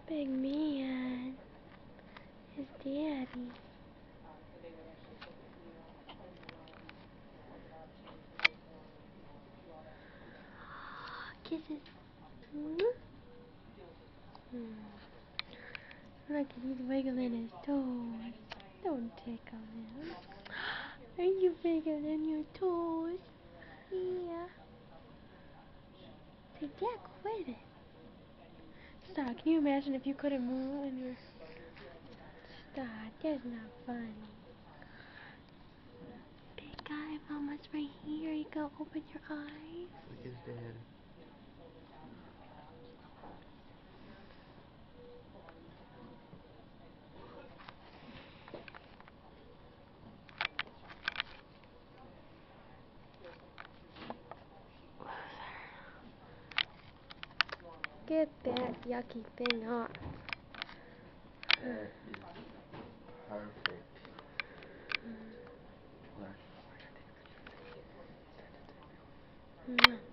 Big man. His daddy. Kisses. Look, he's wiggling his toes. Don't tickle him. Are you wiggling your toes? Yeah. Say, Dad, quit it. Stop. Can you imagine if you couldn't move and you're... Stop. That's not funny. Big guy, Mama's right here. You can open your eyes. Look at his dad. Get that yucky thing off. That is perfect. Hold on. I gotta take a picture. Mwah.